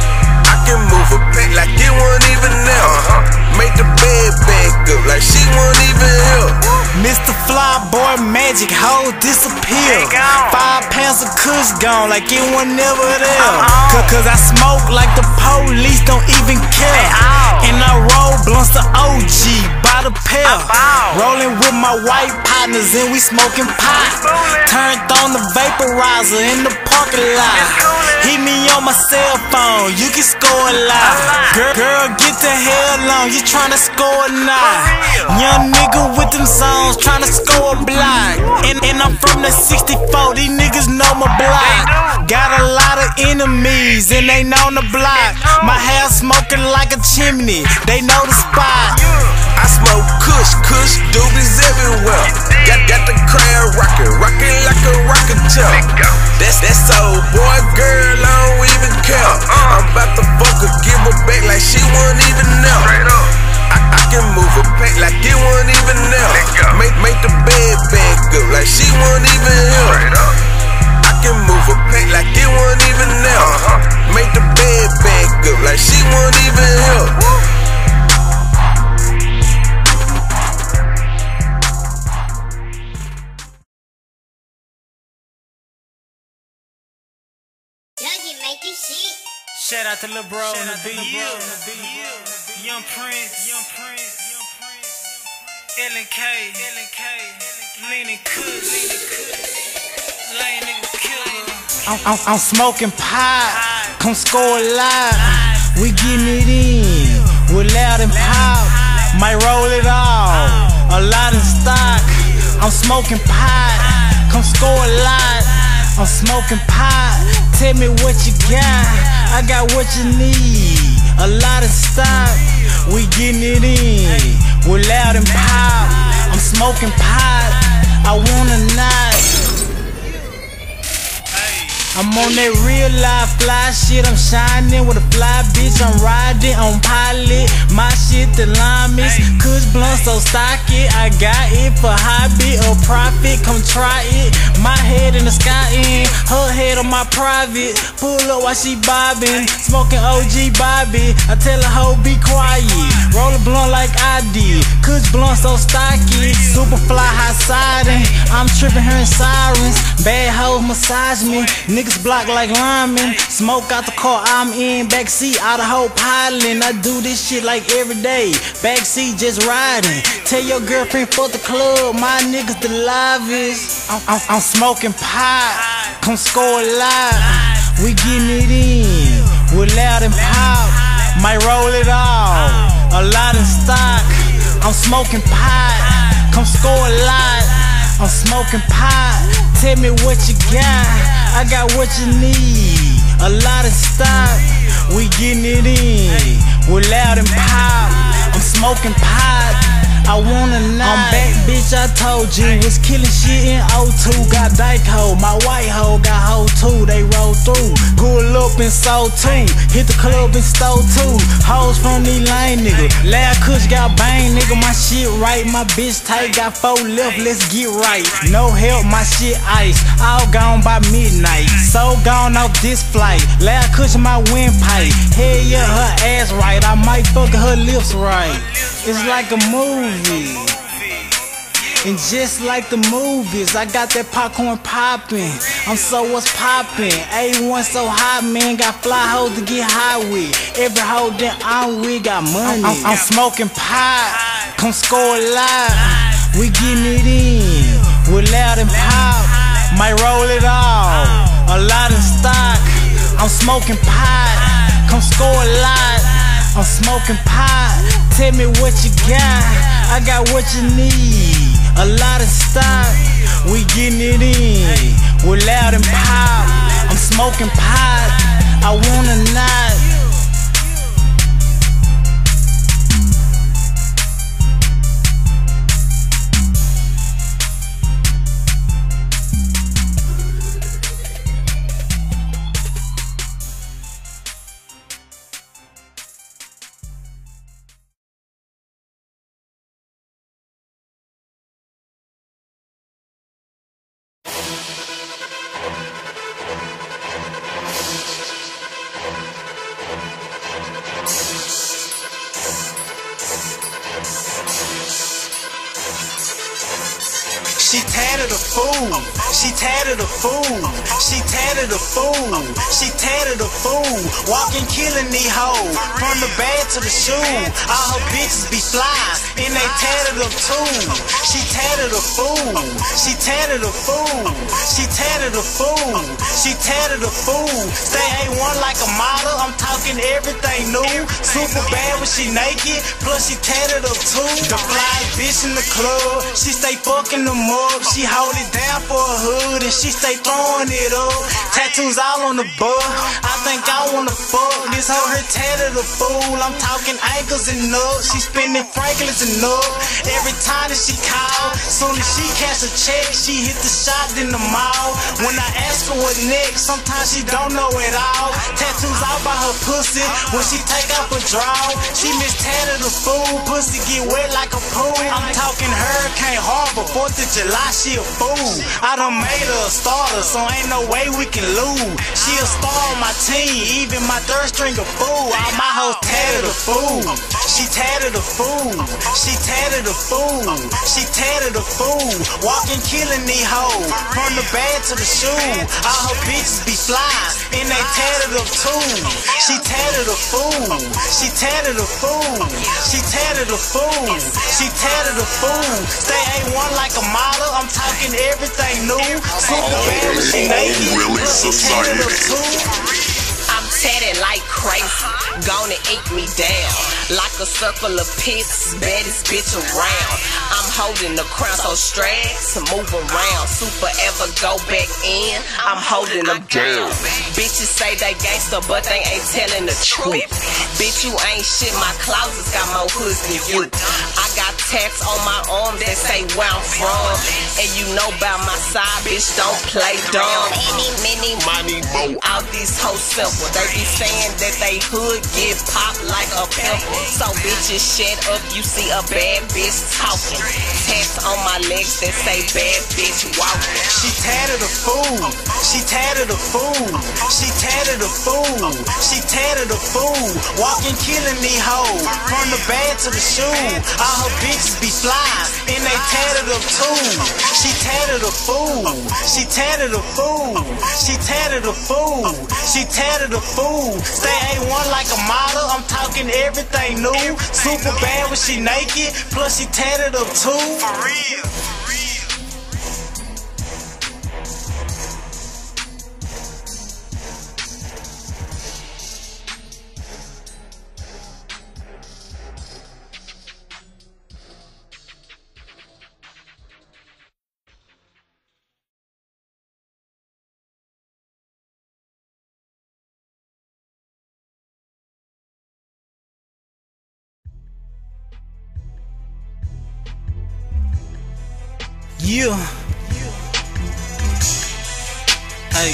I can move her back like it wasn't even there. Make the bed back up like she wasn't even here. Mister Fly Boy Magic, hoe disappear. Five pounds of kush gone like it was never there. Cause, Cause I smoke like the police don't even care. And I roll blunts to O G by the pair. Rolling with my white partners and we smoking pot. Turned on the vaporizer in the parking lot. Hit me on my cell phone, you can score a lot. Girl, girl, get the hell on, you tryna score a nine. Young nigga with them songs tryna score a block. And, and I'm from the sixty-four, these niggas know my block. Got a lot of enemies and they know the block. My hair smoking like a chimney, they know the spot. I smoke kush, kush, doobies everywhere. Got, got the crowd rockin', rockin' like a rocket jump. That's that soul boy, girl, I don't even care. I'm about to fuck her, give her back like she wasn't even there. I, I can move her back like it wasn't even there. Make, make the bed back up like she wasn't even here. I can move her back like it wasn't even there. Make the bed back up like she wasn't even here. Shout out to Lil Bro on the beat. Young Prince, Young Prince, Young Prince, L and K, L and K, Leanin' Kush, Lane nigga killer. I'm, I'm, I'm smoking pot, come score a lot. We getting it in, we're loud and pop. Might roll it all, a lot in stock. I'm smoking pot, come score a lot. I'm smoking pot, tell me what you got. I got what you need, a lot of stock. We getting it in, we're loud and pop. I'm smoking pot, I wanna not. I'm on that real life fly shit, I'm shining with a fly bitch, I'm riding on pilot. My shit the limeys, kush blunt so stocky. I got it for hobby or profit, come try it. My head in the sky in, her head on my private. Pull up while she bobbing, smoking O G Bobby. I tell her hoe be quiet, roll a blunt like I did. Kush blunt so stocky, super fly high siding. I'm tripping her in sirens, bad hoes massage me. Niggas block like linemen, smoke out the car I'm in. Backseat out of whole piling, I do this shit like every day. Backseat just riding, tell your girlfriend fuck the club. My niggas the livest. I'm, I'm, I'm smoking pot, come score a lot. We getting it in, we're loud and pop. Might roll it all, a lot in stock. I'm smoking pot, come score a lot. I'm smoking pot, tell me what you got. I got what you need, a lot of stock. We getting it in, we're loud and pop. I'm smoking pot, I wanna night. I'm back, bitch, I told you. Was killing shit in oh two. Got dyke hoe, my white hoe got hoe too. They roll through, pull up and sold two. Hit the club and stole two. Hoes from the lane, nigga. Lad Kush got bang, nigga. My shit right, my bitch tight. Got four left, let's get right. No help, my shit ice. All gone by midnight. So gone off this flight. Lad Kush my windpipe. Hell yeah, her ass right. I might fuck her lips right. It's like a movie. And just like the movies, I got that popcorn poppin'. I'm so what's poppin'. A one so hot, man. Got fly hoes to get high with. Every hoe that I'm with got money. I'm, I'm smoking pot. Come score live. We getting it in. We're loud and pop. Might roll it off. A lot in stock. I'm smoking pot. Come score a lot. I'm smoking pot. Tell me what you got. I got what you need. A lot of stock. We getting it in. We're loud and pop. I'm smoking pot. I wanna not. She tatted a fool, she tatted a fool, she tatted a fool, she tatted a fool. Walking, killing these hoes, from the bag to the shoe. All her bitches be fly, and they tatted up too. She tatted a fool, she tatted a fool, she tatted a fool, she tatted a fool. Stay A one like a model, I'm talking everything new. Super bad when she naked, plus she tatted up too. The flyest bitch in the club, she stay fucking them up. She hold it down for a hood and she stay throwing it up. Tattoos all on the butt, I think I wanna fuck. This hoe her tatted a fool, I'm talking ankles and nuts. She spending Franklin's and nuts every time that she call. Soon as she cash a check, she hit the shot in the mall. When I ask her what next, sometimes she don't know it all. Tattoos all by her pussy, when she take off her draw. She miss tatted a fool, pussy get wet like a pool. I'm talking Hurricane Harbor, fourth of July, she a fool. I done made her a starter, so ain't no way we can lose. She a star on my team, even my third string a fool. All my hoes tatted a fool. She tatted a fool. She tatted a fool. She tatted a fool. Walking, killing these hoes, from the bag to the shoe. All her bitches be fly, and they tatted up too. She tatted a fool. She tatted a fool. She tatted a fool. She tatted a fool. Stay A one like a model, I'm talking everything new. Super bad when she naked, she tatted up too. I'm tatted like crazy, gonna ink me down like a circle of pits, baddest bitch around. I'm holding the crown so straps, move around. Super ever go back in, I'm holding them down. Bitches say they gangster, but they ain't telling the truth. Bitch, you ain't shit, my closet's got more hoods than you. I got tats on my arm that say where I'm from, and you know about my side, bitch, don't play dumb. Many, many, money, all these hoes simple. They be saying that they hood get popped like a pimple. So bitches shut up, you see a bad bitch talking. Tats on my legs that say bad bitch walking. She tatted a fool. She tatted a fool. She tatted a fool. She tatted a fool. Walking, killing these hoes, from the bag to the shoe. All her bitches be fly, and they tatted up too. She tatted a fool. She tatted a fool. She tatted a fool. She tatted a fool. Stay A one like a model, I'm talking everything new. Super bad when she naked, plus she tatted up too. For real. Yeah. Hey.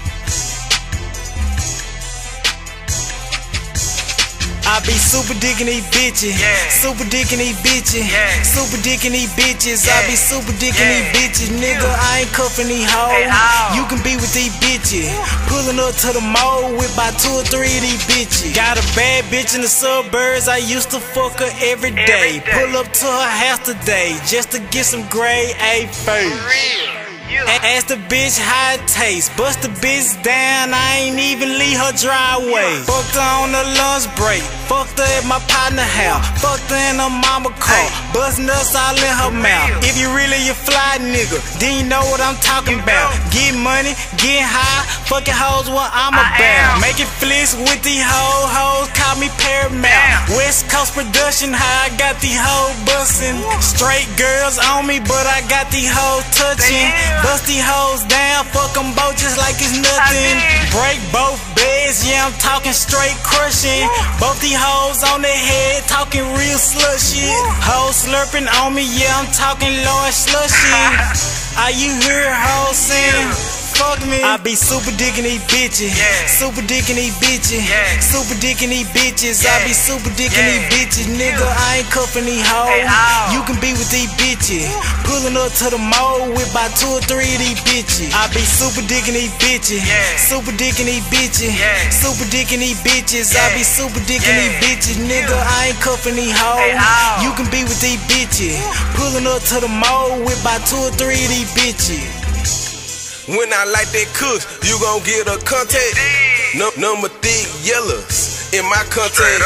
I be super dickin' these bitches, yeah. Super dickin' these bitches, yeah. Super dickin' these bitches, yeah. I be super dickin' yeah. these bitches, nigga. I ain't cuffin' these hoes. Hey, you can be with these bitches. Pullin' up to the mall with about two or three of these bitches. Got a bad bitch in the suburbs, I used to fuck her every day. Every day. Pull up to her house today just to get some grade A face. Ask the bitch how it tastes. Bust the bitch down, I ain't even leave her driveway. Fucked her on the lunch break. Fucked her at my partner house. Fucked her in her mama car. Bustin' us all in her mouth. If you really a fly nigga, then you know what I'm talking about. Get money, get high, fucking hoes what I'm about. Make it flicks with these hoes, hoes call me Paramount. West Coast production, how I got these hoes bustin'. Straight girls on me, but I got these hoes touching. Bust these hoes down, fuck them both just like it's nothing. Break both beds, yeah, I'm talking straight crushing. Both these hoes on their head, talking real slut shit. Hoes slurping on me, yeah, I'm talking large slushy. Are you hear hoes saying? Fuck me. I be super dickin' these bitches, yeah. Super dickin' these bitches, yeah. Super dickin' these bitches, yeah. I be super dickin' yeah. these bitches, nigga. I ain't cuffin' these hoes. Hey, you can be with these bitches. Pullin' up to the mall with about two or three of these bitches. I be super dickin' these bitches, yeah. Super dickin' these bitches, yeah. Super dickin' these bitches, yeah. I be super dickin' yeah. these bitches, nigga. I ain't cuffin' these hoes. Hey, you can be with these bitches. Pullin' up to the mall with about two or three of these bitches. When I like that kush, you gon' get a contact. Num number thick yellows in my contact.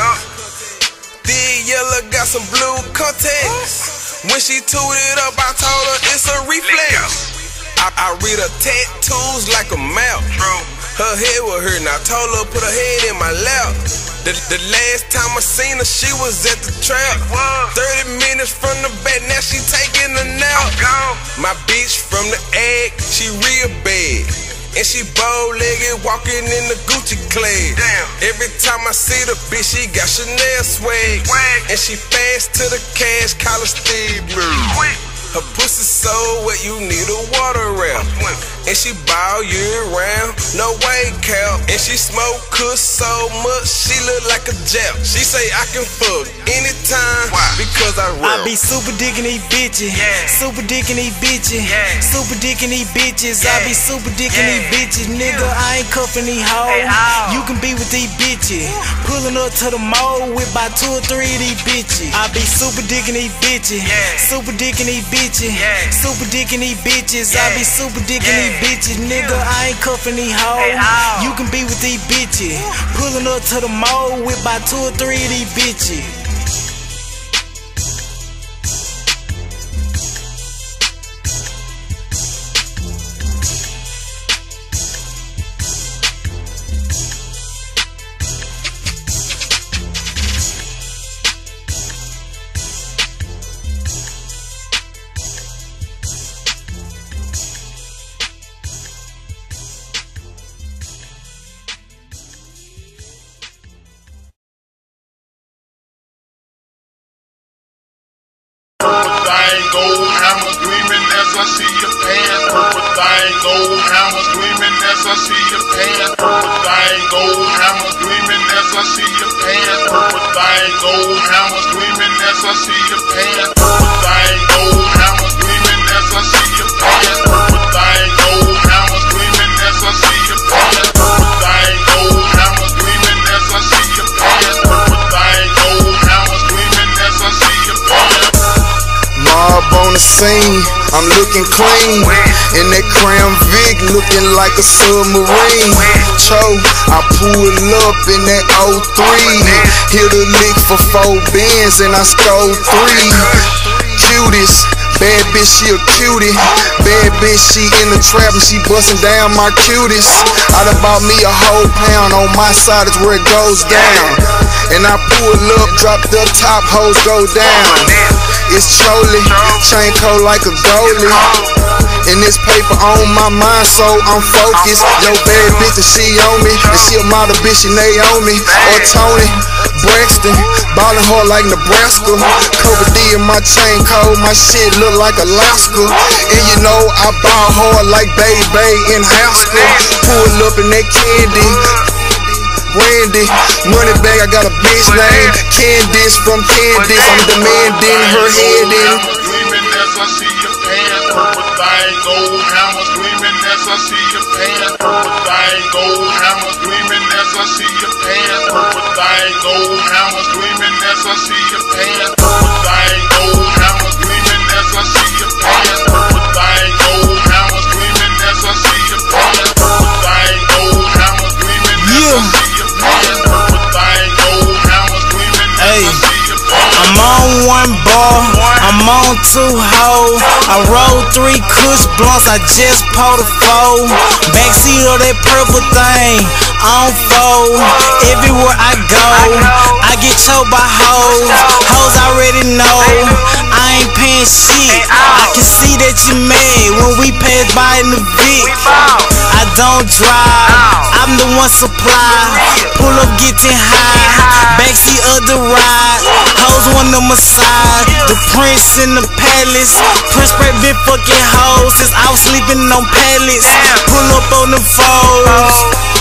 Thick yellow got some blue contacts. When she tooted up, I told her it's a reflex. I, I read her tattoos like a map. Her head was hurting, I told her put her head in my lap. The, the last time I seen her, she was at the trap. thirty minutes from the back, now she taking a nap. My bitch from the egg, she real bad. And she bow-legged, walking in the Gucci clad. Every time I see the bitch, she got Chanel swag. And she fast to the cash, call her Steve Blue. Her pussy so wet, you need a water wrap. And she ball year round, no weight cap. And she smoke kush so much, she look like a Jap. She say I can fuck anytime because I rap. I be super dickin' these bitches, yeah. Super dickin' these bitches, yeah. Super dickin' these bitches, yeah. I be super dickin' yeah. these bitches, nigga. I ain't cuffin' these hoes. Hey, you can be with these bitches. Pullin' up to the mall with about two or three of these bitches. I be super dickin' these bitches, yeah. Super dickin' these bitches, yeah. Super dickin' these bitches, yeah. I be super dickin' yeah. these bitches, nigga. I ain't cuffin' these hoes. Hey, you can be with these bitches. Pullin' up to the mall with about two or three of these bitches. Gold hammers gleaming as I see your pants. Purple thing, gold hammers gleaming as I see your pants. Purple thing, gold hammers gleaming as I see your pants. Purple thing, gold hammers gleaming as I see your pants. Purple thing, gold hammers gleaming as I see your pants. Purple thing, gold hammers gleaming as I see your pants. Purple thing, gold hammers gleaming as I see your pants. Purple thing, gold hammers gleaming as I see your pants. Mob on the scene, I'm looking clean. In that Crown Vic, looking like a submarine. Cho, I pull up in that oh three. Hit a lick for four bins and I scored three. Cutest, bad bitch, she a cutie. Bad bitch, she in the trap and she bustin' down my cuties. I done bought me a whole pound, on my side is where it goes down. And I pull up, drop the top, hoes go down. It's Choli, chain cold like a goalie. And this paper on my mind, so I'm focused. Yo, bad bitch, and she on me. And she a model bitch, and they on me. Or Tony, Braxton, ballin' hard like Nebraska. Cover D in my chain code, my shit look like Alaska. And you know I ball hard like Bay Bay in high school. Pull up in that candy, Randy, money bag, I got a bitch named Candice from Candice. I'm demanding her head in. Screaming as I see your pants, purple thing, gold hammer. Screaming as I see your pants, purple thing, gold hammer. Screaming as I see your pants, purple thing, gold hammer. Screaming as I see your pants, purple thing, gold hammer. Screaming as I see your pants, purple thing, gold hammer. Screaming as I see your pants, purple thing, gold hammer. Screaming as I see your pants, purple thing, gold hammer. Screaming as I see your pants. I'm on one bar, I'm on two hoes. I roll three kush blunts, I just pulled a four. Backseat of that purple thing, on fold. Everywhere I go, I get choked by hoes. Hoes already know, I ain't paying shit. I can see that you mad when we pass by in the Vic. I don't drive, I'm the one supply. Pull up getting high, backseat of the ride. Hoes want the massage, the prince in the palace. Prince Brett been fucking hoes since I was sleeping on pallets. Pull up on them foes.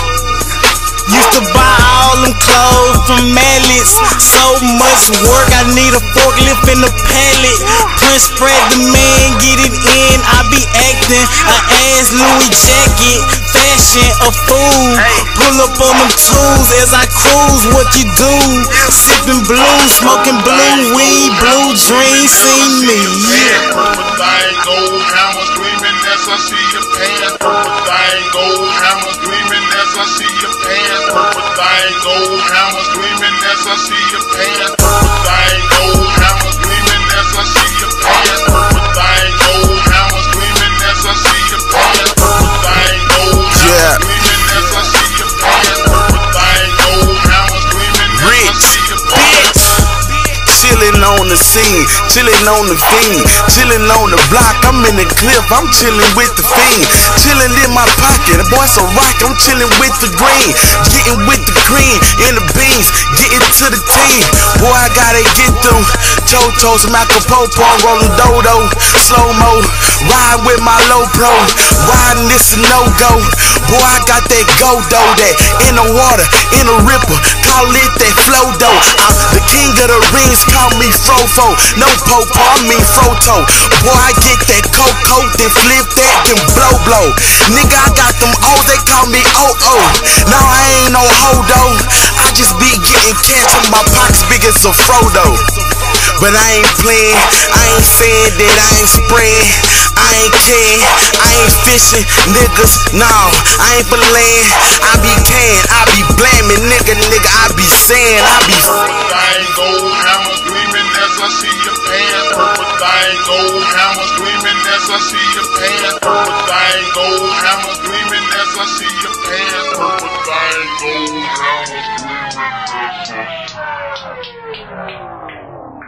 Used to buy all them clothes from Mallets. So much work, I need a forklift and a pallet. Prince spread the man, get it in. I be acting an ass Louis jacket, fashion a fool. Pull up on them tools as I cruise. What you do? Sipping blue, smoking blue weed, blue dreams. See me, yeah. Purple thing, gold hammer. Screaming as I see your pants. Purple thing, gold hammer. Screaming as I see your pants. Purple thing, gold hammer. Screaming as I see your pants. Purple thing, gold hammer. Screaming as I see your pants. Purple thing, gold hammer. Screaming as I see your pants. Purple thing, gold hammer. Screaming as I see your pants. Purple thing, gold hammer. Screaming as I see your pants. Chillin' on the scene, chillin' on the fiend, chillin' on the block. I'm in the cliff, I'm chillin' with the fiend, chillin' in my pocket. The boy so rock, I'm chillin' with the green, getting with the cream and the beans, getting to the team. Boy, I gotta get them Chotos, Macapopo, rollin' dodo, slow mo, ride with my low pro, riding this a no go. Boy, I got that go dough, that in the water, in the ripper, call it that flow dough. I'm the king of the rings. Call me Frofo, no popo, I mean Froto. Boy, I get that coco, then flip that, then blow blow. Nigga, I got them O's, they call me O O. No, I ain't no hodo, I just be getting cash in my pockets big as a Frodo. But I ain't playing, I ain't saying that I ain't spraying, I ain't can, I ain't fishing, niggas, no, I ain't for land, I be can, I be blaming, nigga, nigga, I be saying, I be thing, gold hammer, screaming as I see your pants. Purple thing, gold hammer, screaming as I see your pants. Purple thing, gold hammer, screaming as I see your pants. Purple thing, gold hammer, screaming as I see your pants.